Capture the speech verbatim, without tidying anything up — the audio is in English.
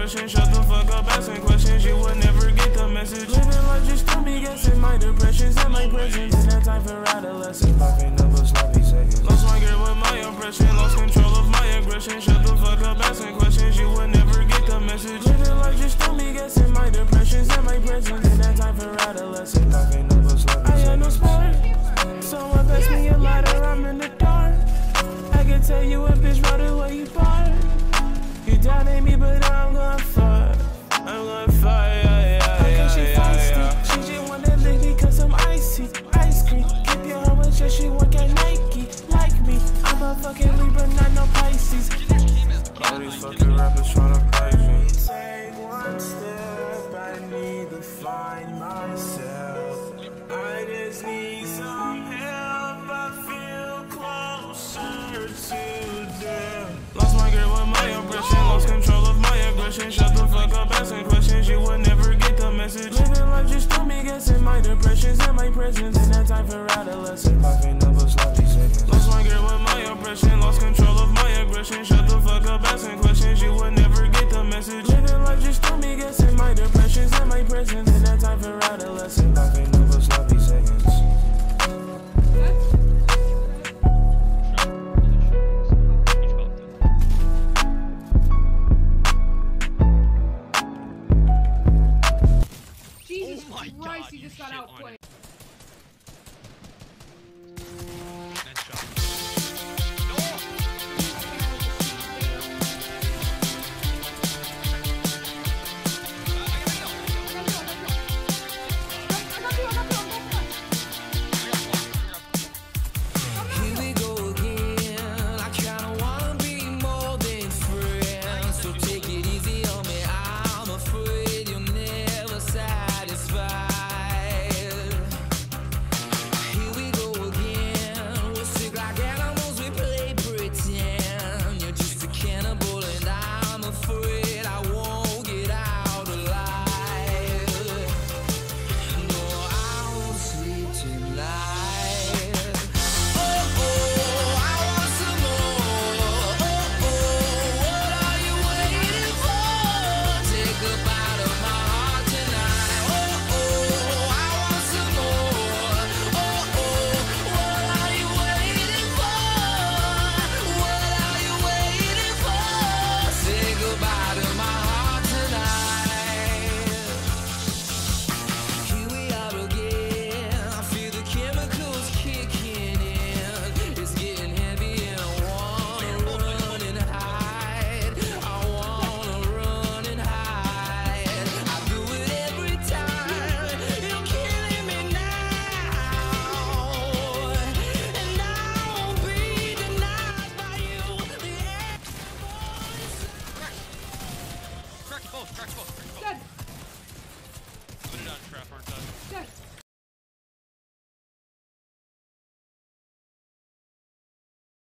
depression. Shut the fuck up, asking questions. You would never get the message. Living life just to me guessing my depressions and my presence. In that time for adolescence, life ain't never sloppy seconds. Lost my girl with my oppression, lost control of my aggression. Shut the fuck up, asking questions. You would never get the message. Living life just to me guessing my depressions and my presence. In that time for adolescence, life ain't never sloppy seconds. I had no spark. Someone pass me a lighter, I'm in the dark. I can tell you a bitch right away you part. You doubted me, but I'm gonna fight. I'm gonna fight, yeah, yeah, yeah, she yeah, feisty. Yeah. She just wanna lick me cause I'm icy. Ice cream, keep your hoe and just she work at Nike. Like me, I'm a fucking Libra, not no Pisces. All these fucking rappers tryna play me. Take one step, I need to find myself. I just need some help, I feel closer to death. Lost my girl with my oppression, lost control of my aggression. Shut the fuck up, asking questions, you would never get the message. Living life just to me guessing my depressions and my presence. In that time for adolescence, life ain't never sloppy seconds. Lost my girl with my oppression, lost control of my aggression. Shut the fuck up, asking questions, you would never get the message. Living life just to me guessing my depressions and my presence. In that time for adolescence, life ain't never sloppy seconds. Jesus Christ, he just got outplayed. Nice shot. Crack both, crack both, crack both. Dead. Put it on trap, aren't I? Dead.